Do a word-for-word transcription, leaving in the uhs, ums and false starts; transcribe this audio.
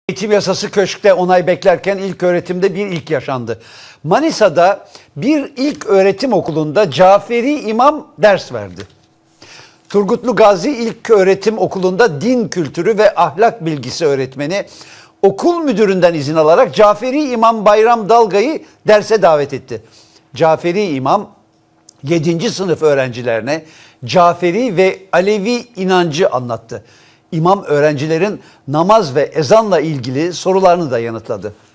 Eğitim yasası köşkte onay beklerken ilk öğretimde bir ilk yaşandı. Manisa'da bir ilk öğretim okulunda Caferi İmam ders verdi. Turgutlu Gazi İlköğretim Okulu'nda din kültürü ve ahlak bilgisi öğretmeni okul müdüründen izin alarak Caferi İmam Bayram Dalga'yı derse davet etti. Caferi İmam yedinci sınıf öğrencilerine Caferi ve Alevi inancı anlattı. İmam öğrencilerin namaz ve ezanla ilgili sorularını da yanıtladı.